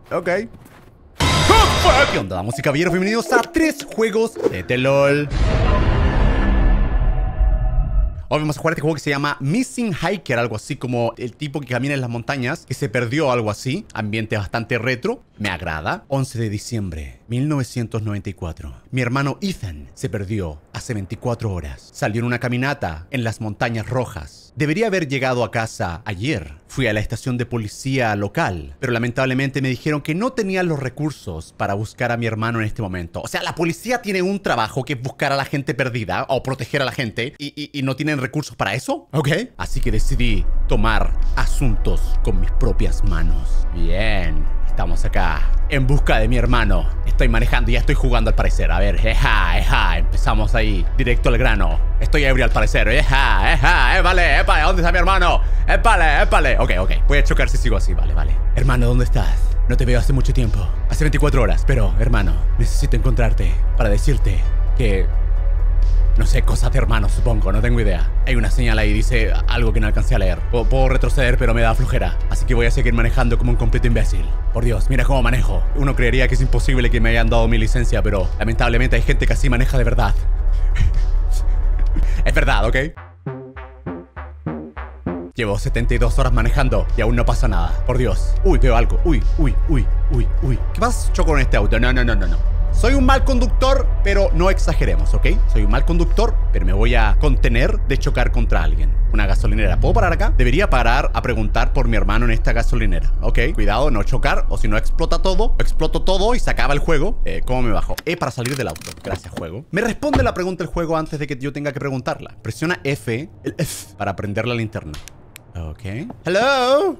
Ok. ¿Qué onda, damas y caballeros? Bienvenidos a 3 juegos de TELOL. Hoy vamos a jugar este juego que se llama Missing Hiker, algo así como el tipo que camina en las montañas, que se perdió, algo así. Ambiente bastante retro, me agrada. 11 de diciembre, 1994. Mi hermano Ethan se perdió hace 24 horas. Salió en una caminata en las montañas rojas. Debería haber llegado a casa ayer. Fui a la estación de policía local, pero lamentablemente me dijeron que no tenían los recursos para buscar a mi hermano en este momento. O sea, la policía tiene un trabajo que es buscar a la gente perdida o proteger a la gente y no tienen recursos para eso. Ok. Así que decidí tomar asuntos con mis propias manos. Bien. Estamos acá en busca de mi hermano. Estoy manejando y ya estoy jugando al parecer. A ver, empezamos ahí, directo al grano. Estoy ebrio al parecer. Vale, ¿dónde está mi hermano? Épale. Ok. Voy a chocar si sigo así, vale. Hermano, ¿dónde estás? No te veo hace mucho tiempo. Hace 24 horas, pero, hermano, necesito encontrarte para decirte que... no sé, cosas de hermanos, supongo, no tengo idea. Hay una señal ahí, dice algo que no alcancé a leer. Puedo retroceder, pero me da flojera. Así que voy a seguir manejando como un completo imbécil. Por Dios, mira cómo manejo. Uno creería que es imposible que me hayan dado mi licencia, pero lamentablemente hay gente que así maneja de verdad. Es verdad, ¿ok? Llevo 72 horas manejando y aún no pasa nada. Por Dios. Uy, veo algo. Uy. ¿Qué pasa? Choco con este auto. No. Soy un mal conductor, pero no exageremos, ¿ok? Soy un mal conductor, pero me voy a contener de chocar contra alguien. Una gasolinera. ¿Puedo parar acá? Debería parar a preguntar por mi hermano en esta gasolinera. Ok, cuidado, no chocar, o si no exploto todo y se acaba el juego. ¿Cómo me bajo? Para salir del auto. Gracias, juego. Me responde la pregunta el juego antes de que yo tenga que preguntarla. Presiona F, el F, para prender la linterna. Ok. Hello.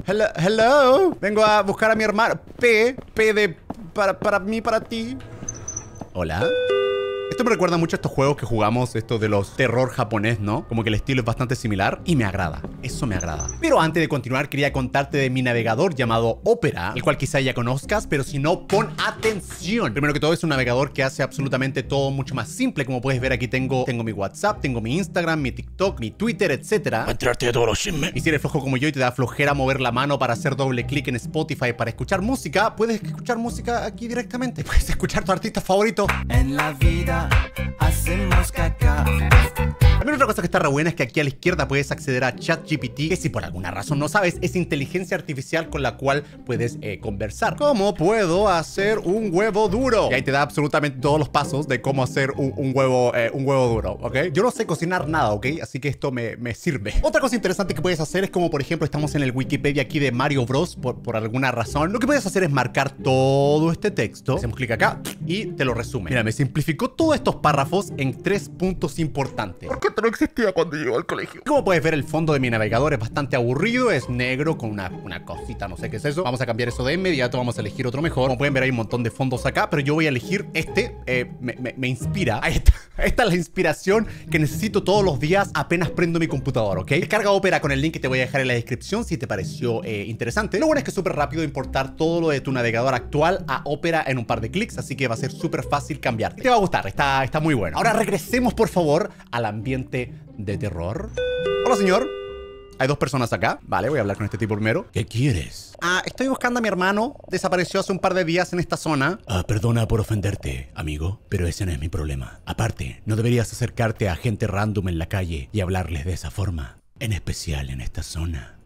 Vengo a buscar a mi hermano. P de... para mí, para ti. Hola. Esto me recuerda mucho a estos juegos que jugamos, estos de los terror japonés, ¿no? Como que el estilo es bastante similar y me agrada. Eso me agrada. Pero antes de continuar, quería contarte de mi navegador llamado Opera, el cual quizá ya conozcas, pero si no, pon atención. Primero que todo, es un navegador que hace absolutamente todo mucho más simple. Como puedes ver, aquí tengo mi WhatsApp, tengo mi Instagram, mi TikTok, mi Twitter, etcétera. Va a enterarte de todos los chismes. Y si eres flojo como yo y te da flojera mover la mano para hacer doble clic en Spotify para escuchar música, puedes escuchar música aquí directamente. Puedes escuchar tu artista favorito. En la vida hacemos caca. También otra cosa que está re buena es que aquí a la izquierda puedes acceder a ChatGPT, que si por alguna razón no sabes, es inteligencia artificial con la cual puedes conversar. ¿Cómo puedo hacer un huevo duro? Y ahí te da absolutamente todos los pasos de cómo hacer un huevo duro, ¿ok? Yo no sé cocinar nada, ¿ok? Así que esto me sirve. Otra cosa interesante que puedes hacer es como, por ejemplo, estamos en el Wikipedia aquí de Mario Bros. Por alguna razón. Lo que puedes hacer es marcar todo este texto. Hacemos clic acá y te lo resume. Mira, me simplificó todos estos párrafos en 3 puntos importantes. ¿Por qué esto no existía cuando llegó al colegio? Como puedes ver, el fondo de mi navegador es bastante aburrido. Es negro con una cosita, no sé qué es eso. Vamos a cambiar eso de inmediato. Vamos a elegir otro mejor. Como pueden ver, hay un montón de fondos acá, pero yo voy a elegir este. Me inspira. Ahí está. Esta es la inspiración que necesito todos los días apenas prendo mi computador, ¿ok? Descarga Opera con el link que te voy a dejar en la descripción si te pareció interesante. Lo bueno es que es súper rápido importar todo lo de tu navegador actual a Opera en un par de clics, así que va a ser súper fácil cambiarte. Te va a gustar, está muy bueno. Ahora regresemos, por favor, al ambiente de terror. Hola, señor. Hay 2 personas acá. Vale, voy a hablar con este tipo primero. ¿Qué quieres? Estoy buscando a mi hermano. Desapareció hace un par de días en esta zona. Perdona por ofenderte, amigo, pero ese no es mi problema. Aparte, no deberías acercarte a gente random en la calle y hablarles de esa forma. En especial en esta zona.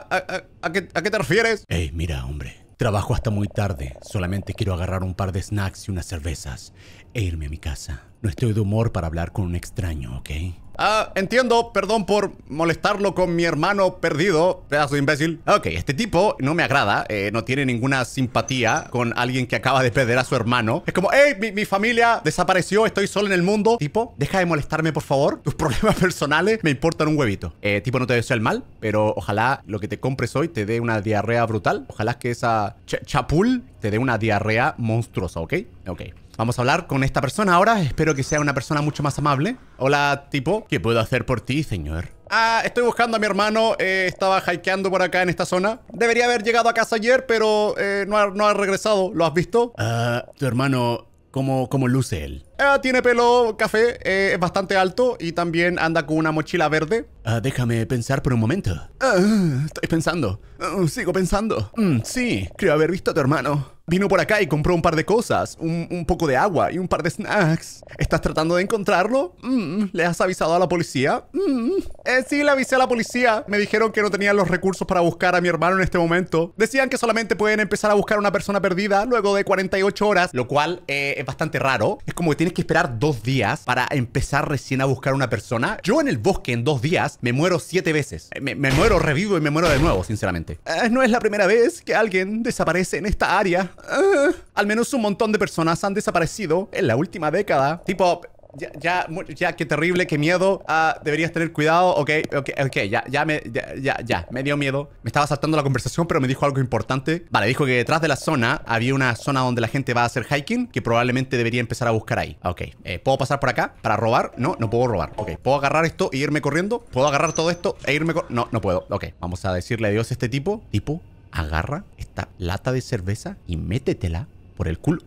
¿A qué te refieres? Hey, mira, hombre. Trabajo hasta muy tarde. Solamente quiero agarrar un par de snacks y unas cervezas e irme a mi casa. No estoy de humor para hablar con un extraño, ¿ok? Entiendo, perdón por molestarlo con mi hermano perdido, pedazo de imbécil. Ok, este tipo no me agrada, no tiene ninguna simpatía con alguien que acaba de perder a su hermano. Es como, hey, mi familia desapareció, estoy solo en el mundo. Tipo, deja de molestarme, por favor. Tus problemas personales me importan un huevito. Tipo, no te deseo el mal, pero ojalá lo que te compres hoy te dé una diarrea brutal. Ojalá que esa chapul te dé una diarrea monstruosa, ¿ok? Ok. Vamos a hablar con esta persona ahora. Espero que sea una persona mucho más amable. Hola, tipo. ¿Qué puedo hacer por ti, señor? Estoy buscando a mi hermano. Estaba hikeando por acá en esta zona. Debería haber llegado a casa ayer, pero no ha regresado. ¿Lo has visto? Tu hermano, ¿cómo luce él? Tiene pelo café, es bastante alto y también anda con una mochila verde. Déjame pensar por un momento. Estoy pensando. Sigo pensando. Sí, creo haber visto a tu hermano. Vino por acá y compró un par de cosas. Un poco de agua y un par de snacks. ¿Estás tratando de encontrarlo? ¿Le has avisado a la policía? Sí, le avisé a la policía. Me dijeron que no tenían los recursos para buscar a mi hermano en este momento. Decían que solamente pueden empezar a buscar a una persona perdida luego de 48 horas, lo cual es bastante raro. Es como que tienes que esperar 2 días para empezar recién a buscar a una persona. Yo en el bosque en 2 días me muero 7 veces. Me muero, revivo y me muero de nuevo, sinceramente. No es la primera vez que alguien desaparece en esta área. Al menos un montón de personas han desaparecido en la última década. Tipo... Ya, qué terrible, qué miedo. Deberías tener cuidado. Ok, ya me dio miedo. Me estaba saltando la conversación, pero me dijo algo importante. Vale, dijo que detrás de la zona había una zona donde la gente va a hacer hiking, que probablemente debería empezar a buscar ahí. Ok, ¿puedo pasar por acá para robar? No, no puedo robar. Ok, ¿puedo agarrar esto e irme corriendo? ¿Puedo agarrar todo esto e irme corriendo? No, no puedo. Ok, vamos a decirle adiós a este tipo. Tipo, agarra esta lata de cerveza y métetela por el culo.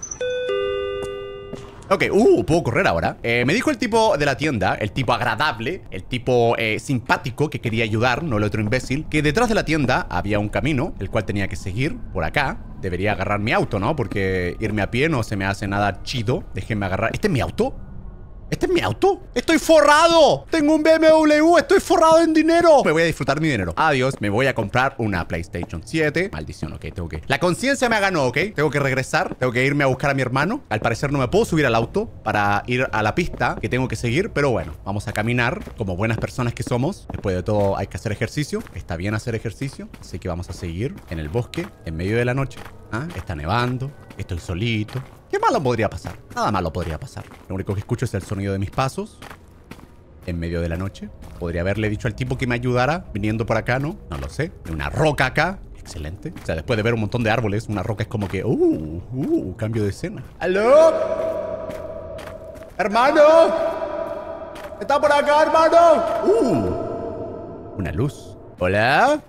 Ok, puedo correr ahora. Me dijo el tipo de la tienda, el tipo agradable, el tipo simpático que quería ayudar, no el otro imbécil, que detrás de la tienda había un camino, el cual tenía que seguir por acá. Debería agarrar mi auto, ¿no? Porque irme a pie no se me hace nada chido. Déjenme agarrar. ¿Este es mi auto? ¿Este es mi auto? ¡Estoy forrado! Tengo un BMW, estoy forrado en dinero. Me voy a disfrutar mi dinero. Adiós, me voy a comprar una PlayStation 7. Maldición, ok, tengo que... La conciencia me ganó, ok. Tengo que regresar, tengo que irme a buscar a mi hermano. Al parecer no me puedo subir al auto para ir a la pista que tengo que seguir. Pero bueno, vamos a caminar como buenas personas que somos. Después de todo hay que hacer ejercicio. Está bien hacer ejercicio. Así que vamos a seguir en el bosque, en medio de la noche. Está nevando, estoy solito. ¿Qué malo podría pasar? Nada malo podría pasar. Lo único que escucho es el sonido de mis pasos en medio de la noche. Podría haberle dicho al tipo que me ayudara viniendo por acá, ¿no? No lo sé. Hay una roca acá. Excelente. O sea, después de ver un montón de árboles, una roca es como que... cambio de escena. ¡Aló! ¡Hermano! ¿Está por acá, hermano? Una luz. ¿Hola?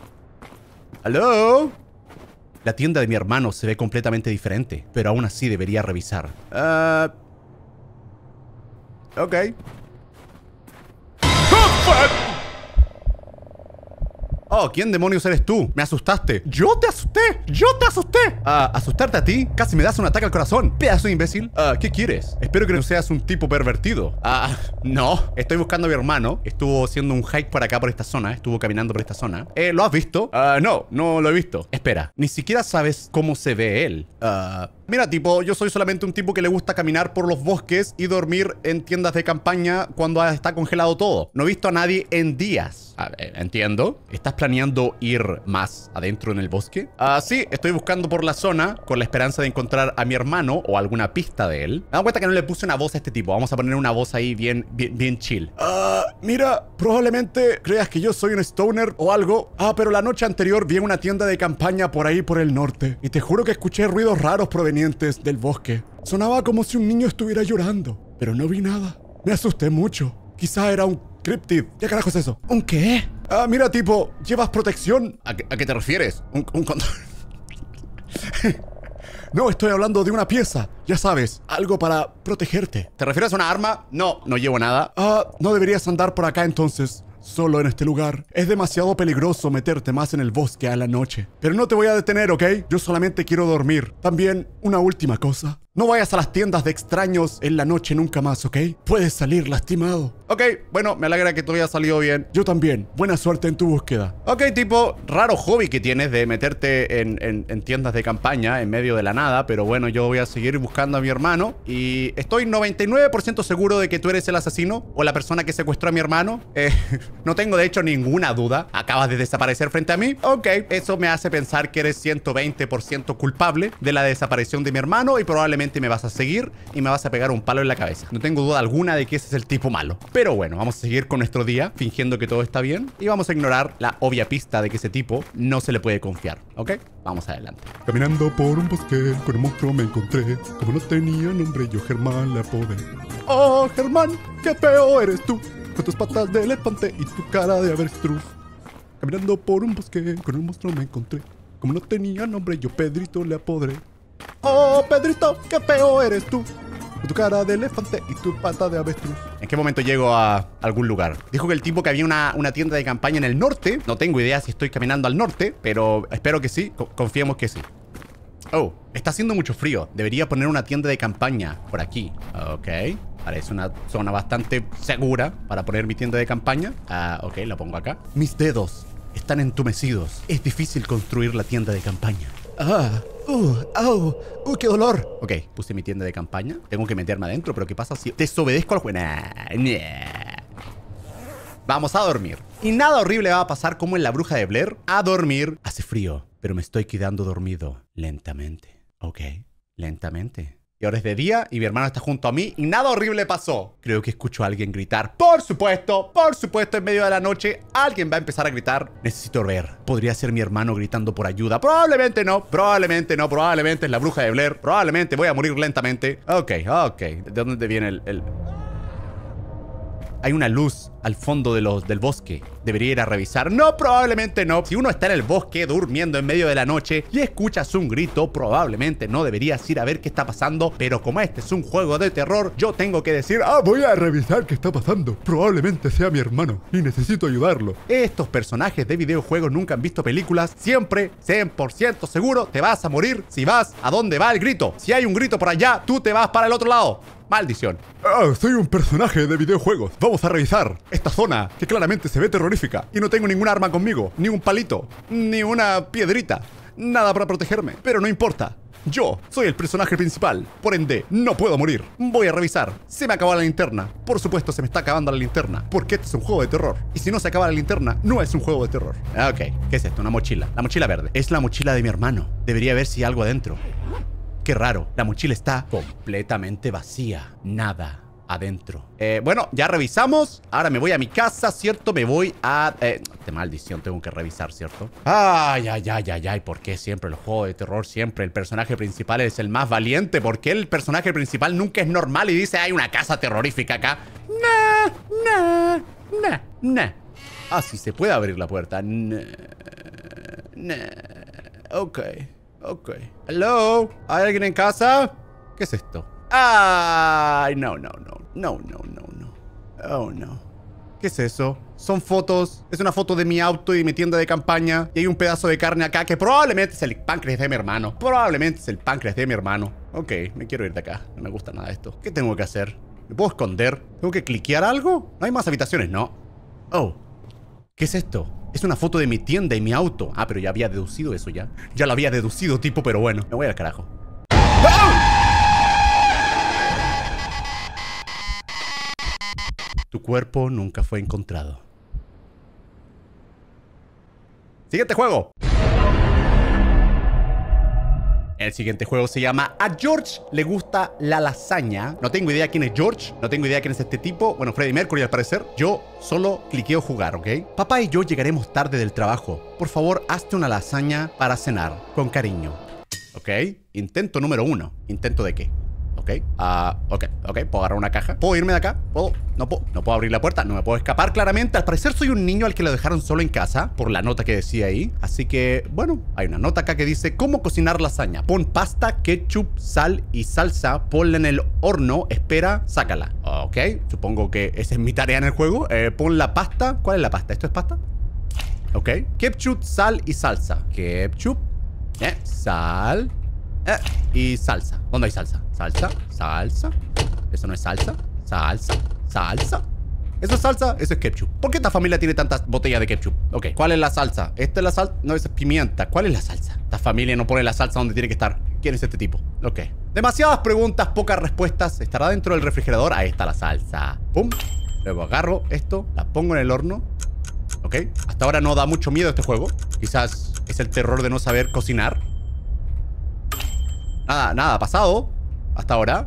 ¿Aló? La tienda de mi hermano se ve completamente diferente, pero aún así debería revisar. Ok. Oh, ¿quién demonios eres tú? Me asustaste. ¡Yo te asusté! ¡Yo te asusté! ¿Asustarte a ti? Casi me das un ataque al corazón. Pedazo de imbécil. ¿Qué quieres? Espero que no seas un tipo pervertido. No. Estoy buscando a mi hermano. Estuvo haciendo un hike por acá, por esta zona. Estuvo caminando por esta zona. ¿Lo has visto? No lo he visto. Espera. Ni siquiera sabes cómo se ve él. Mira, tipo, yo soy solamente un tipo que le gusta caminar por los bosques y dormir en tiendas de campaña cuando está congelado todo. No he visto a nadie en días. Entiendo. ¿Estás planeando ir más adentro en el bosque? Sí, estoy buscando por la zona con la esperanza de encontrar a mi hermano o alguna pista de él. Me da cuenta que no le puse una voz a este tipo. Vamos a poner una voz ahí bien chill. Mira, probablemente creas que yo soy un stoner o algo. Pero la noche anterior vi una tienda de campaña por ahí por el norte. Y te juro que escuché ruidos raros provenientes del bosque. Sonaba como si un niño estuviera llorando. Pero no vi nada. Me asusté mucho. Quizá era un cryptid. ¿Qué carajo es eso? ¿Un qué? Mira, tipo, ¿llevas protección? ¿A qué te refieres? ¿Un condón? No, estoy hablando de una pieza. Ya sabes, algo para protegerte. ¿Te refieres a una arma? No, no llevo nada. No deberías andar por acá entonces. Solo en este lugar. Es demasiado peligroso meterte más en el bosque a la noche. Pero no te voy a detener, ¿ok? Yo solamente quiero dormir. También, una última cosa. No vayas a las tiendas de extraños en la noche nunca más, ¿ok? Puedes salir lastimado. Ok, bueno, me alegra que todo haya salido bien. Yo también. Buena suerte en tu búsqueda. Ok, tipo, raro hobby que tienes de meterte en tiendas de campaña en medio de la nada. Pero bueno, yo voy a seguir buscando a mi hermano. Y estoy 99% seguro de que tú eres el asesino o la persona que secuestró a mi hermano. No tengo de hecho ninguna duda. Acabas de desaparecer frente a mí. Ok, eso me hace pensar que eres 120% culpable de la desaparición de mi hermano y probablemente me vas a seguir y me vas a pegar un palo en la cabeza. No tengo duda alguna de que ese es el tipo malo. Pero bueno, vamos a seguir con nuestro día fingiendo que todo está bien y vamos a ignorar la obvia pista de que ese tipo no se le puede confiar, ¿ok? Vamos adelante. Caminando por un bosque con un monstruo me encontré. Como no tenía nombre yo Germán le apodé. Oh, Germán, qué feo eres tú, con tus patas de elefante y tu cara de avestruz. Caminando por un bosque con un monstruo me encontré. Como no tenía nombre yo Pedrito le apodré. Oh, Pedrito, qué feo eres tú, con tu cara de elefante y tu pata de avestruz. ¿En qué momento llego a algún lugar? Dijo que el tipo que había una tienda de campaña en el norte. No tengo idea si estoy caminando al norte, pero espero que sí. Confiemos que sí. Oh, está haciendo mucho frío. Debería poner una tienda de campaña por aquí. Ok. Parece una zona bastante segura para poner mi tienda de campaña. Ok, la pongo acá. Mis dedos están entumecidos. Es difícil construir la tienda de campaña. ¡Qué dolor! Ok, puse mi tienda de campaña. Tengo que meterme adentro, pero ¿qué pasa si desobedezco al juego? Vamos a dormir. Y nada horrible va a pasar como en La Bruja de Blair. A dormir. Hace frío, pero me estoy quedando dormido lentamente. Ok, lentamente. Y ahora es de día y mi hermano está junto a mí y nada horrible pasó. Creo que escucho a alguien gritar. Por supuesto, en medio de la noche alguien va a empezar a gritar. Necesito ver. Podría ser mi hermano gritando por ayuda. Probablemente no, probablemente es La Bruja de Blair. Probablemente voy a morir lentamente. Ok. ¿De dónde viene el...? Hay una luz al fondo del bosque. Debería ir a revisar. No, probablemente no. Si uno está en el bosque durmiendo en medio de la noche y escuchas un grito, probablemente no deberías ir a ver qué está pasando. Pero como este es un juego de terror, yo tengo que decir, voy a revisar qué está pasando. Probablemente sea mi hermano y necesito ayudarlo. Estos personajes de videojuegos nunca han visto películas. Siempre, 100% seguro, te vas a morir si vas a donde va el grito. Si hay un grito por allá, tú te vas para el otro lado. Maldición. Soy un personaje de videojuegos. Vamos a revisar esta zona que claramente se ve terrorífica. Y no tengo ningún arma conmigo, ni un palito, ni una piedrita. Nada para protegerme. Pero no importa. Yo soy el personaje principal. Por ende, no puedo morir. Voy a revisar. Se me acabó la linterna. Por supuesto, se me está acabando la linterna. Porque este es un juego de terror. Y si no se acaba la linterna, no es un juego de terror. Ok. ¿Qué es esto? Una mochila. La mochila verde. Es la mochila de mi hermano. Debería ver si hay algo adentro. Qué raro, la mochila está completamente vacía. Nada adentro. Bueno, ya revisamos. Ahora me voy a mi casa, ¿cierto? Me voy a... de maldición, tengo que revisar, ¿cierto? Ay. ¿Por qué siempre los juegos de terror, siempre el personaje principal es el más valiente? ¿Por qué el personaje principal nunca es normal y dice, hay una casa terrorífica acá? Nah. Sí, se puede abrir la puerta. Ok. Hello, ¿hay alguien en casa? ¿Qué es esto? Ay, no. Oh, no. ¿Qué es eso? Son fotos. Es una foto de mi auto y mi tienda de campaña. Y hay un pedazo de carne acá que probablemente es el páncreas de mi hermano. Ok, me quiero ir de acá. No me gusta nada esto. ¿Qué tengo que hacer? ¿Me puedo esconder? ¿Tengo que cliquear algo? No hay más habitaciones, ¿no? Oh, ¿qué es esto? Es una foto de mi tienda y mi auto. Pero ya había deducido eso ya. Ya lo había deducido, tipo, pero bueno. Me voy al carajo. Tu cuerpo nunca fue encontrado. Siguiente juego. El siguiente juego se llama A George le gusta la lasaña. No tengo idea quién es George. No tengo idea quién es este tipo. Bueno, Freddie Mercury al parecer. Yo solo cliqueo jugar, ¿ok? Papá y yo llegaremos tarde del trabajo. Por favor, hazte una lasaña para cenar. Con cariño. ¿Ok? Intento número 1. ¿Intento de qué? Ok. Puedo agarrar una caja. ¿Puedo irme de acá? No puedo abrir la puerta. No me puedo escapar claramente. Al parecer soy un niño al que lo dejaron solo en casa por la nota que decía ahí. Así que, bueno, hay una nota acá que dice cómo cocinar lasaña. Pon pasta, ketchup, sal y salsa. Ponla en el horno. Espera, sácala. Ok. Supongo que esa es mi tarea en el juego. Pon la pasta. ¿Cuál es la pasta? ¿Esto es pasta? Ok. Ketchup, sal y salsa. Ketchup. Sal. Y salsa. ¿Dónde hay salsa? Salsa. ¿Eso no es salsa? Salsa. ¿Eso es salsa? Eso es ketchup. ¿Por qué esta familia tiene tantas botellas de ketchup? Ok, ¿cuál es la salsa? ¿Esta es la salsa? No, esa es pimienta. ¿Cuál es la salsa? Esta familia no pone la salsa donde tiene que estar. ¿Quién es este tipo? Ok. Demasiadas preguntas, pocas respuestas. ¿Estará dentro del refrigerador? Ahí está la salsa. Pum. Luego agarro esto, la pongo en el horno. Ok. Hasta ahora no da mucho miedo este juego. Quizás es el terror de no saber cocinar. Nada ha pasado hasta ahora.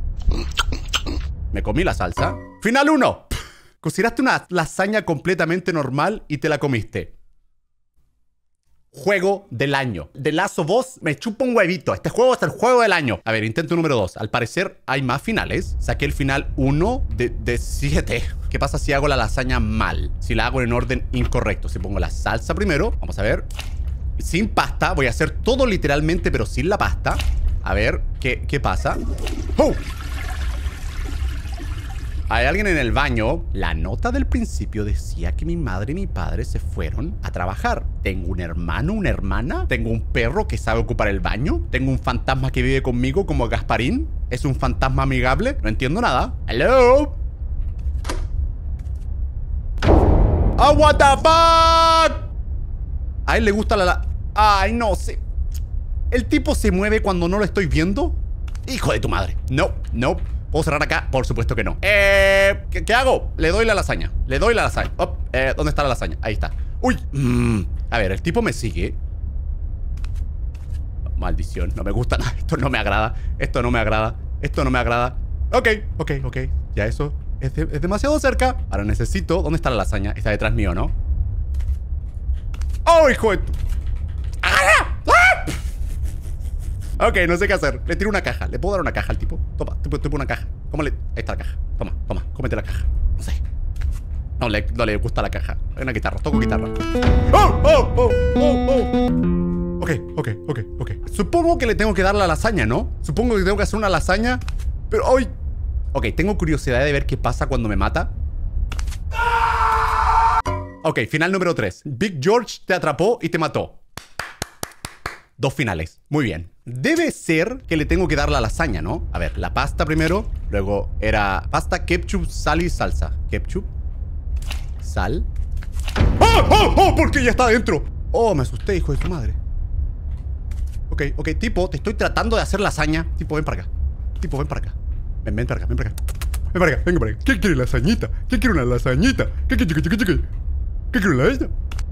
Me comí la salsa. Final 1. Cocinaste una lasaña completamente normal y te la comiste. Juego del año. The Last of Us me chupa un huevito. Este juego es el juego del año. A ver, intento número 2. Al parecer hay más finales. Saqué el final 1 de 7. ¿Qué pasa si hago la lasaña mal? Si la hago en orden incorrecto. Si pongo la salsa primero. Vamos a ver. Sin pasta. Voy a hacer todo literalmente, pero sin la pasta. A ver, ¿qué pasa? ¡Oh! Hay alguien en el baño. La nota del principio decía que mi madre y mi padre se fueron a trabajar. Tengo un hermano, una hermana. Tengo un perro que sabe ocupar el baño. Tengo un fantasma que vive conmigo como Gasparín. Es un fantasma amigable. No entiendo nada. Hello. Oh, what the fuck. A él le gusta Ay, no sé. El tipo se mueve cuando no lo estoy viendo. Hijo de tu madre. No, no. ¿Puedo cerrar acá? Por supuesto que no. ¿Qué hago? Le doy la lasaña. Le doy la lasaña. Oh, ¿dónde está la lasaña? Ahí está. Uy. A ver, el tipo me sigue. Maldición. No me gusta nada. Esto no me agrada. Esto no me agrada. Esto no me agrada. Ok. Ya eso es demasiado cerca. Ahora necesito... ¿Dónde está la lasaña? Está detrás mío, ¿no? ¡Oh, hijo de tu... ¡Ah! Ok, no sé qué hacer. Le tiro una caja. ¿Le puedo dar una caja al tipo? Toma, tipo una caja. ¿Cómo le...? Ahí está la caja. Toma, cómete la caja. No sé. No le gusta la caja. Hay una guitarra. Toco guitarra. ¡Oh! Ok. Supongo que le tengo que dar la lasaña, ¿no? Supongo que tengo que hacer una lasaña. Pero hoy... Ok, tengo curiosidad de ver qué pasa cuando me mata. Ok, final número 3. Big George te atrapó y te mató. 2 finales. Muy bien. Debe ser que le tengo que dar la lasaña, ¿no? A ver, la pasta primero. Luego era pasta, ketchup, sal y salsa. Ketchup. Sal. ¡Oh! Porque ya está adentro. Oh, me asusté, hijo de tu madre. Ok, tipo, te estoy tratando de hacer lasaña. Tipo, ven para acá. Tipo, ven para acá. Ven para acá. Venga para acá. ¿Quién quiere lasañita? ¿Quién quiere una lasañita? ¿Qué quiere una lasaña?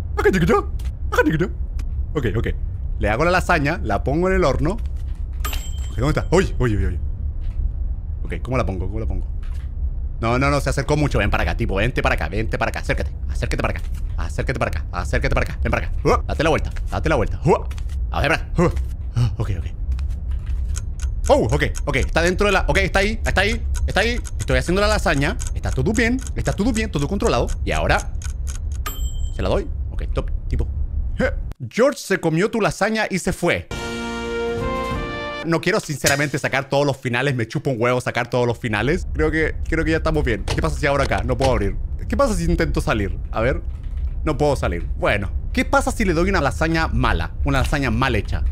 Ok. Le hago la lasaña, la pongo en el horno. Ok, ¿dónde está? Uy. Ok, ¿cómo la pongo? No, se acercó mucho. Ven para acá, tipo, vente para acá. Acércate para acá. Ven para acá. Date la vuelta. A ver, para acá. Ok. Ok, está dentro de la... Ok, está ahí. Estoy haciendo la lasaña. Está todo bien, todo controlado. Y ahora... ¿Se la doy? Ok, top, tipo... George se comió tu lasaña y se fue. No quiero sinceramente sacar todos los finales. Me chupa un huevo sacar todos los finales. Creo que ya estamos bien. ¿Qué pasa si ahora acá? No puedo abrir. ¿Qué pasa si intento salir? A ver. No puedo salir. Bueno. ¿Qué pasa si le doy una lasaña mala? Una lasaña mal hecha.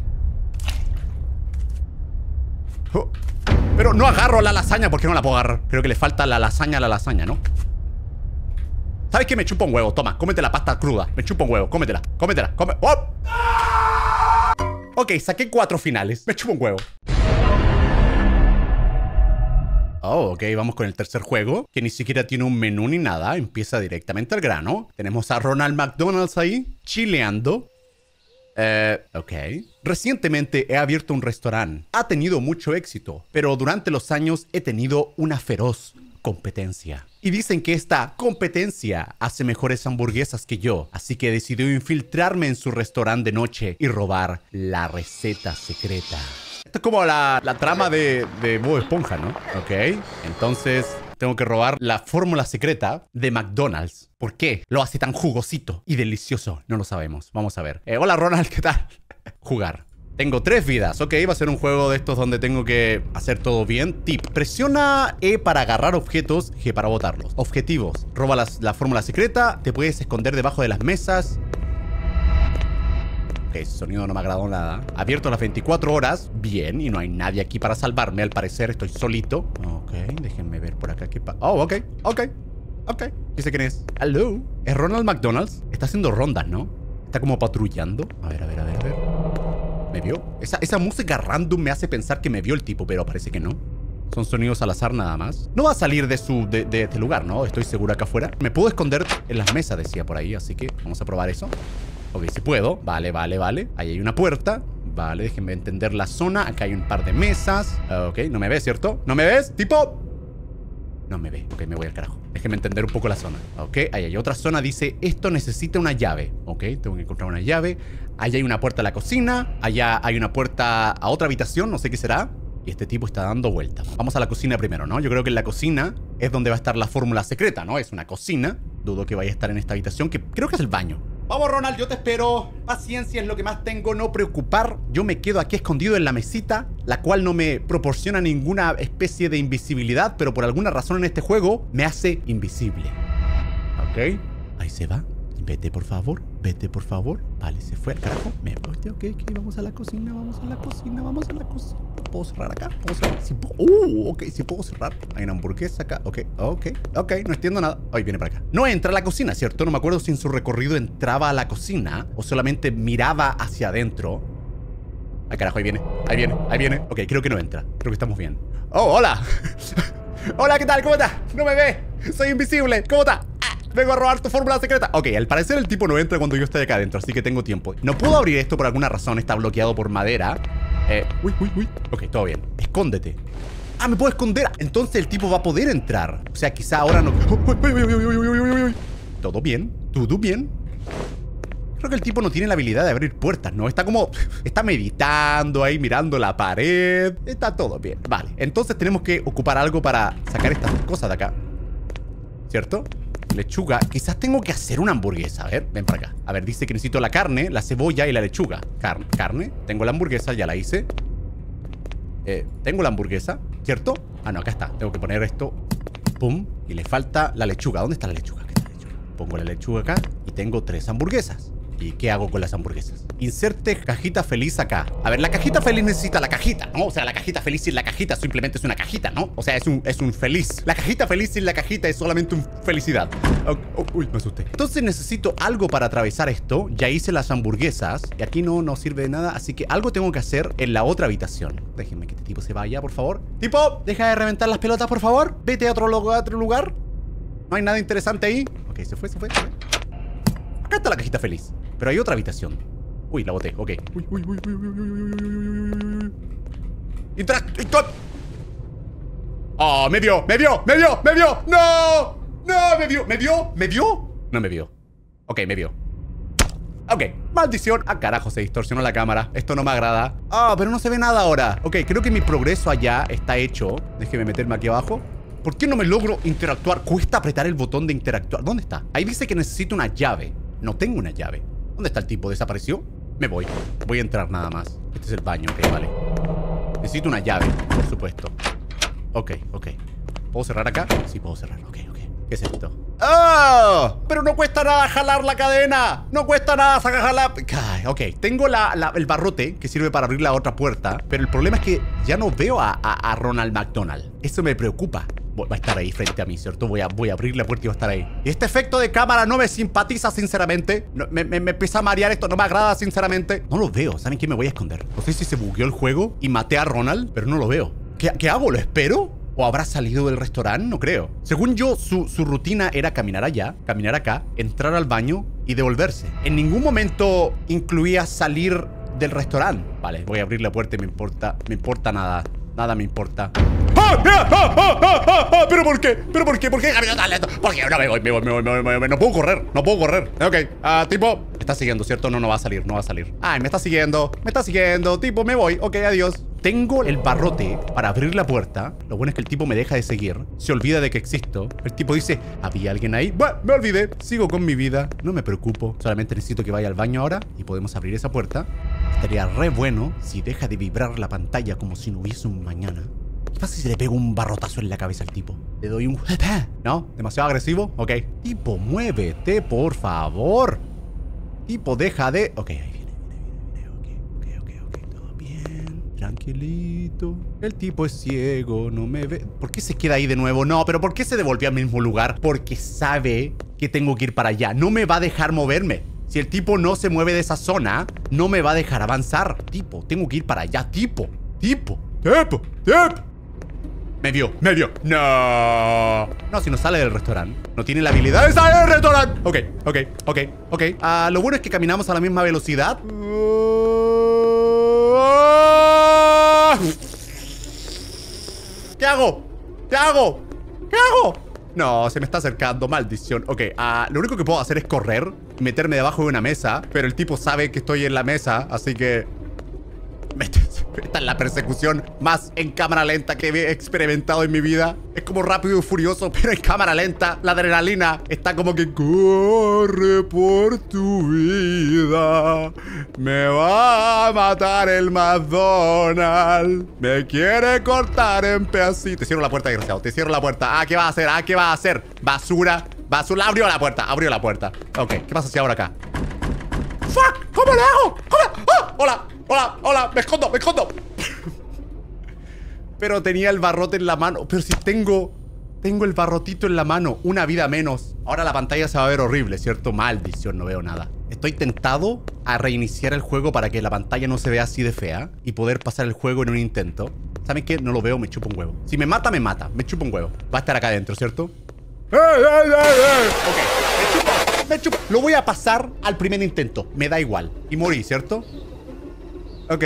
Oh. Pero no agarro la lasaña porque no la puedo agarrar. Creo que le falta la lasaña a la lasaña, ¿no? ¿Sabes qué? Me chupa un huevo. Toma, cómete la pasta cruda. Me chupa un huevo. Cómetela. ¡Oh! Ok, saqué 4 finales. Me chupa un huevo. Oh, ok, vamos con el tercer juego, que ni siquiera tiene un menú ni nada. Empieza directamente al grano. Tenemos a Ronald McDonald's ahí, chileando. Ok. Recientemente he abierto un restaurante. Ha tenido mucho éxito, pero durante los años he tenido una feroz competencia. Y dicen que esta competencia hace mejores hamburguesas que yo, así que decidió infiltrarme en su restaurante de noche y robar la receta secreta. Esto es como la trama de Bob Esponja, ¿no? Ok, entonces tengo que robar la fórmula secreta de McDonald's. ¿Por qué lo hace tan jugosito y delicioso? No lo sabemos. Vamos a ver. Hola Ronald, ¿qué tal? Jugar. Tengo 3 vidas, ok, va a ser un juego de estos donde tengo que hacer todo bien. Tip, presiona E para agarrar objetos, G para botarlos. Objetivos, roba la fórmula secreta, te puedes esconder debajo de las mesas. Ok, ese sonido no me agradó nada. Abierto las 24 horas, bien, y no hay nadie aquí para salvarme, al parecer estoy solito. Ok, déjenme ver por acá qué pasa. Oh, ok. ¿Qué sé quién es? Hello, ¿es Ronald McDonald's? Está haciendo rondas, ¿no? Está como patrullando. A ver. ¿Me vio? Esa música random me hace pensar que me vio el tipo, pero parece que no. Son sonidos al azar nada más. No va a salir de este lugar, ¿no? Estoy seguro acá afuera. Me puedo esconder en las mesas, decía por ahí, así que vamos a probar eso. Ok, si puedo. Vale. Ahí hay una puerta. Vale, déjenme entender la zona. Acá hay un par de mesas. Ok, no me ves, ¿cierto? ¿No me ves? ¿Tipo? No me ve. Ok, me voy al carajo. Déjenme entender un poco la zona. Ok, ahí hay otra zona. Dice, esto necesita una llave. Ok, tengo que encontrar una llave. Allá hay una puerta a la cocina. Allá hay una puerta a otra habitación. No sé qué será. Y este tipo está dando vueltas. Vamos a la cocina primero, ¿no? Yo creo que en la cocina es donde va a estar la fórmula secreta, ¿no? Es una cocina. Dudo que vaya a estar en esta habitación, que creo que es el baño. Vamos, Ronald, yo te espero. Paciencia es lo que más tengo, no preocupar. Yo me quedo aquí escondido en la mesita, la cual no me proporciona ninguna especie de invisibilidad, pero por alguna razón en este juego me hace invisible. Ok. Ahí se va. Vete, por favor. Vete, por favor. Vale, se fue al carajo. Me voy. Ok, vamos a la cocina, vamos a la cocina, vamos a la cocina. ¿Puedo cerrar acá? ¿Puedo cerrar? Sí, ok, sí puedo cerrar. Hay una hamburguesa acá. Ok, no entiendo nada. Ay, viene para acá. No entra a la cocina, ¿cierto? No me acuerdo si en su recorrido entraba a la cocina o solamente miraba hacia adentro. Ay, carajo, ahí viene. Ok, creo que no entra. Creo que estamos bien. Oh, hola. Hola, ¿qué tal? ¿Cómo estás? No me ve. Soy invisible. ¿Cómo estás? Vengo a robar tu fórmula secreta. Ok, al parecer el tipo no entra cuando yo estoy acá adentro, así que tengo tiempo. No puedo abrir esto por alguna razón, está bloqueado por madera. Uy. Ok, todo bien. Escóndete. Ah, me puedo esconder. Entonces el tipo va a poder entrar. O sea, quizá ahora no. Todo bien. Creo que el tipo no tiene la habilidad de abrir puertas, ¿no? Está como... Está meditando ahí, mirando la pared. Está todo bien. Vale, entonces tenemos que ocupar algo para sacar estas cosas de acá. ¿Cierto? Lechuga. Quizás tengo que hacer una hamburguesa. A ver, ven para acá. A ver, dice que necesito la carne, la cebolla y la lechuga. Carne. Tengo la hamburguesa, ya la hice. Tengo la hamburguesa, ¿cierto? Ah, no, acá está. Tengo que poner esto. Pum. Y le falta la lechuga. ¿Dónde está la lechuga? Acá está la lechuga. Pongo la lechuga acá y tengo 3 hamburguesas. ¿Y qué hago con las hamburguesas? Inserte cajita feliz acá. A ver, la cajita feliz necesita la cajita, ¿no? O sea, la cajita feliz sin la cajita simplemente es una cajita, ¿no? O sea, es un feliz. La cajita feliz sin la cajita es solamente un felicidad. Uy, me asusté. Entonces necesito algo para atravesar esto. Ya hice las hamburguesas y aquí no sirve de nada, así que algo tengo que hacer en la otra habitación. Déjenme que este tipo se vaya, por favor. Tipo, deja de reventar las pelotas, por favor. Vete a otro lugar. No hay nada interesante ahí. Ok, se fue. Acá está la cajita feliz. Pero hay otra habitación. Uy, la boté, ok. Uy. ¡Oh, me vio! ¡No! ¿Me vio? No me vio. Ok, me vio. Ok, maldición. Ah, carajo, se distorsionó la cámara. Esto no me agrada. Ah, pero no se ve nada ahora. Ok, creo que mi progreso allá está hecho. Déjeme meterme aquí abajo. ¿Por qué no me logro interactuar? Cuesta apretar el botón de interactuar. ¿Dónde está? Ahí dice que necesito una llave. No tengo una llave. ¿Dónde está el tipo? ¿Desapareció? Me voy. Voy a entrar nada más. Este es el baño, ok, vale. Necesito una llave, por supuesto. Ok. ¿Puedo cerrar acá? Sí, puedo cerrar. Ok. ¿Qué es esto? ¡Oh! Pero no cuesta nada jalar la cadena. No cuesta nada jalar. Ok, tengo el barrote que sirve para abrir la otra puerta. Pero el problema es que ya no veo a Ronald McDonald. Eso me preocupa. Va a estar ahí frente a mí, ¿cierto? Voy a abrir la puerta y va a estar ahí. Y este efecto de cámara no me simpatiza, sinceramente. No, me empieza a marear esto, no me agrada, sinceramente. No lo veo, ¿saben qué? Me voy a esconder. No sé si se bugueó el juego y maté a Ronald, pero no lo veo. ¿Qué hago? ¿Lo espero? ¿O habrá salido del restaurante? No creo. Según yo, su rutina era caminar allá, caminar acá, entrar al baño y devolverse. En ningún momento incluía salir del restaurante. Vale, voy a abrir la puerta y me importa nada. Nada me importa. ¿Pero por qué? ¿Por qué? Porque no me voy. No puedo correr. Ok, tipo, me está siguiendo, ¿cierto? No va a salir. Ay, me está siguiendo. Tipo, me voy. Ok, adiós. Tengo el barrote para abrir la puerta. Lo bueno es que el tipo me deja de seguir. Se olvida de que existo. El tipo dice, ¿había alguien ahí? Bueno, me olvidé. Sigo con mi vida. No me preocupo. Solamente necesito que vaya al baño ahora y podemos abrir esa puerta. Estaría re bueno si deja de vibrar la pantalla como si no hubiese un mañana. ¿Qué pasa si le pego un barrotazo en la cabeza al tipo? Le doy un... ¿No? ¿Demasiado agresivo? Ok. Tipo, muévete, por favor. Tipo, deja de... Ok, ahí viene. Ok. Todo bien. Tranquilito. El tipo es ciego, no me ve... ¿Por qué se queda ahí de nuevo? No, pero ¿por qué se devolvió al mismo lugar? Porque sabe que tengo que ir para allá. No me va a dejar moverme. Si el tipo no se mueve de esa zona, no me va a dejar avanzar. Tipo, tengo que ir para allá. Tipo. Me vio. No, si no sale del restaurante. No tiene la habilidad de salir del restaurante. Ok. Lo bueno es que caminamos a la misma velocidad. ¿Qué hago? No, se me está acercando, maldición. Ok, lo único que puedo hacer es correr y meterme debajo de una mesa. Pero el tipo sabe que estoy en la mesa, así que... Esta es la persecución más en cámara lenta que he experimentado en mi vida. Es como Rápido y Furioso, pero en cámara lenta. La adrenalina está como que corre por tu vida. Me va a matar el McDonald's. Me quiere cortar en pedacitos. Te cierro la puerta, desgraciado. Te cierro la puerta. ¿Qué va a hacer? ¿Qué va a hacer? Basura. Basura. Abrió la puerta. Abrió la puerta. Ok, ¿qué pasa si ahora acá? ¡Fuck! ¿Cómo le hago? ¿Cómo? ¡Ah! ¡Hola! ¡Hola! ¡Hola! ¡Me escondo! ¡Me escondo! Pero tenía el barrote en la mano. Pero si tengo el barrotito en la mano. Una vida menos. Ahora la pantalla se va a ver horrible, ¿cierto? Maldición, no veo nada. Estoy tentado a reiniciar el juego para que la pantalla no se vea así de fea y poder pasar el juego en un intento. ¿Saben qué? No lo veo, me chupa un huevo. Si me mata, me mata. Me chupa un huevo. Va a estar acá adentro, ¿cierto? Ok, me chupa. Lo voy a pasar al primer intento. Me da igual. Y morí, ¿cierto? Ok.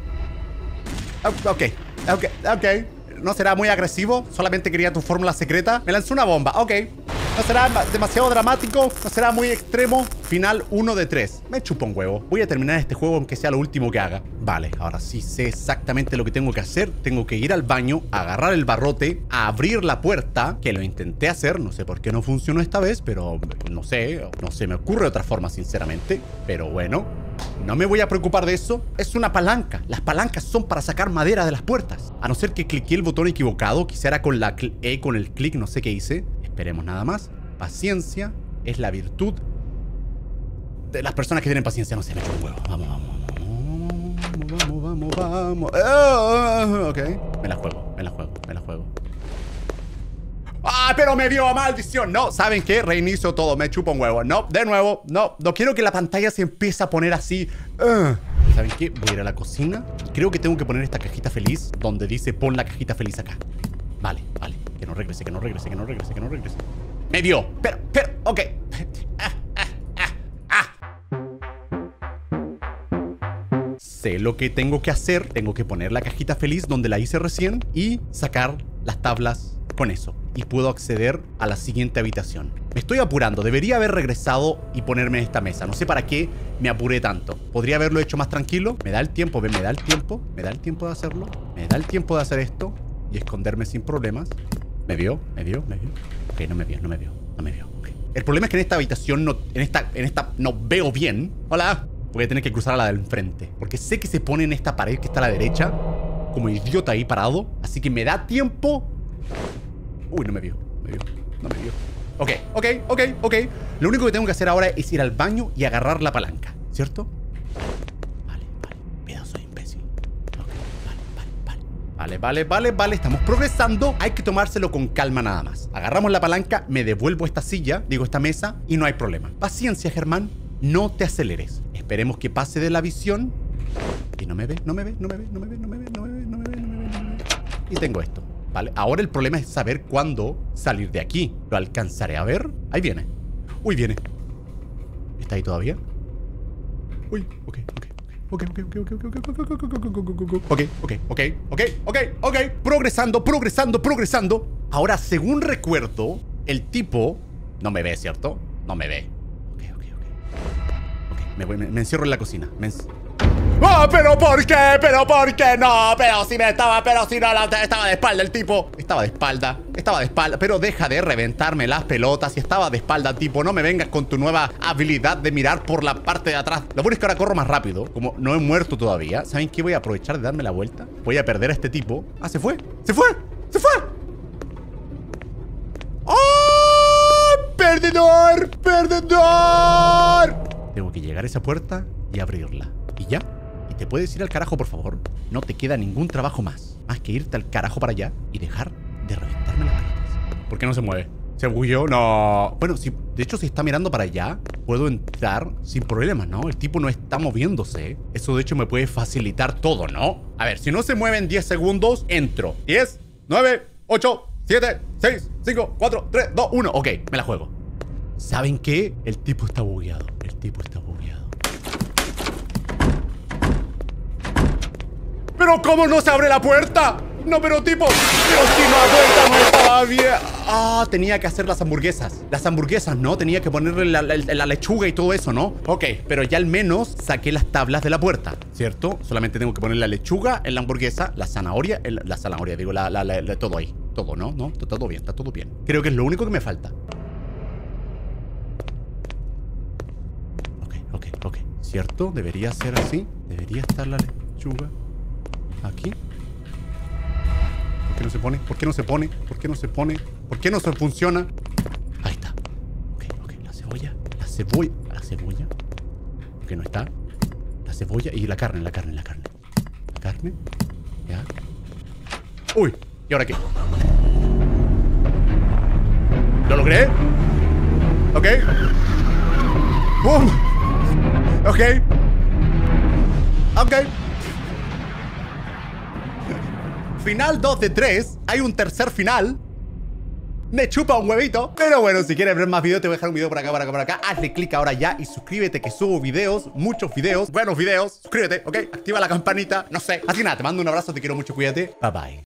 Ok. No será muy agresivo. Solamente quería tu fórmula secreta. Me lanzó una bomba. Ok. No será demasiado dramático. No será muy extremo. Final 1 de 3. Me chupa un huevo. Voy a terminar este juego aunque sea lo último que haga. Vale, ahora sí sé exactamente lo que tengo que hacer. Tengo que ir al baño, agarrar el barrote, abrir la puerta, que lo intenté hacer. No sé por qué no funcionó esta vez, pero no sé. No se me ocurre otra forma, sinceramente. Pero bueno, no me voy a preocupar de eso. Es una palanca. Las palancas son para sacar madera de las puertas. A no ser que cliqué el botón equivocado. Quizá era con la E, con el clic, no sé qué hice. Esperemos nada más. Paciencia es la virtud de las personas que tienen paciencia. No sé, me chupa un huevo. Vamos. Ok. Me la juego. ¡Ah, pero me dio maldición! No, ¿saben qué? Reinicio todo, me chupa un huevo. No, de nuevo, no quiero que la pantalla se empiece a poner así. ¿Saben qué? Voy a ir a la cocina. Creo que tengo que poner esta cajita feliz donde dice pon la cajita feliz acá. Vale. Que no regrese. Me dio. Pero, ok. Sé lo que tengo que hacer. Tengo que poner la cajita feliz donde la hice recién y sacar las tablas con eso. Y puedo acceder a la siguiente habitación. Me estoy apurando. Debería haber regresado y ponerme en esta mesa. No sé para qué me apuré tanto. Podría haberlo hecho más tranquilo. Me da el tiempo, me da el tiempo de hacerlo. Me da el tiempo de hacer esto y esconderme sin problemas. ¿Me vio? Ok, no me vio. Okay. El problema es que en esta habitación en esta no veo bien. Hola. Voy a tener que cruzar a la del frente. Porque sé que se pone en esta pared que está a la derecha. Como idiota ahí parado. Así que me da tiempo. Uy, no me vio. Ok. Lo único que tengo que hacer ahora es ir al baño y agarrar la palanca. ¿Cierto? Vale. Pedazo de imbécil. Ok, vale. Estamos progresando. Hay que tomárselo con calma nada más. Agarramos la palanca, me devuelvo esta mesa y no hay problema. Paciencia, Germán. No te aceleres. Esperemos que pase de la visión. Y no me ve. Y tengo esto. Vale, ahora el problema es saber cuándo salir de aquí. ¿Lo alcanzaré a ver? Ahí viene. Uy, viene. ¿Está ahí todavía? Uy, ok. Progresando. Ahora, según recuerdo, el tipo no me ve, ¿cierto? No me ve. Ok, me encierro en la cocina. ¡Oh, pero por qué! No, pero si no, estaba de espalda el tipo. Estaba de espalda. Pero deja de reventarme las pelotas. Y estaba de espalda, tipo. No me vengas con tu nueva habilidad de mirar por la parte de atrás. Lo bueno es que ahora corro más rápido. Como no he muerto todavía. ¿Saben qué? Voy a aprovechar de darme la vuelta. Voy a perder a este tipo. Ah, se fue. ¡Oh! ¡Perdedor! Tengo que llegar a esa puerta y abrirla. ¿Y ya? ¿Y te puedes ir al carajo, por favor? No te queda ningún trabajo más que irte al carajo para allá y dejar de reventarme las pelotas. ¿Por qué no se mueve? ¿Se bugueó? No. Bueno, de hecho, si está mirando para allá, puedo entrar sin problemas, ¿no? El tipo no está moviéndose. Eso, de hecho, me puede facilitar todo, ¿no? A ver, si no se mueve en 10 segundos, entro. 10, 9, 8, 7, 6, 5, 4, 3, 2, 1. Ok, me la juego. ¿Saben qué? El tipo está bugueado. ¿Pero cómo no se abre la puerta? No, pero tipo... Pero si la puerta no estaba bien. Ah, tenía que hacer las hamburguesas. Las hamburguesas, ¿no? Tenía que ponerle la lechuga y todo eso, ¿no? Ok, pero ya al menos saqué las tablas de la puerta, ¿cierto? Solamente tengo que poner la lechuga en la hamburguesa, la zanahoria, digo, todo ahí. Todo, ¿no? No, está todo bien, está todo bien. Creo que es lo único que me falta. Ok. ¿Cierto? Debería ser así. Debería estar la lechuga aquí. ¿Por qué no se pone? ¿Por qué no se pone? ¿Por qué no se pone? ¿Por qué no se funciona? Ahí está. Ok. La cebolla. Ok, no está. La cebolla y la carne. La carne. Ya. Uy. ¿Y ahora qué? ¿Lo logré? Ok. ¡Bum! Ok. Final 2 de 3. Hay un tercer final. Me chupa un huevito. Pero bueno, si quieres ver más videos, te voy a dejar un video por acá. Hazle clic ahora ya y suscríbete, que subo videos, muchos videos, buenos videos. Suscríbete, ¿ok? Activa la campanita, no sé. Así que nada, te mando un abrazo, te quiero mucho, cuídate. Bye bye.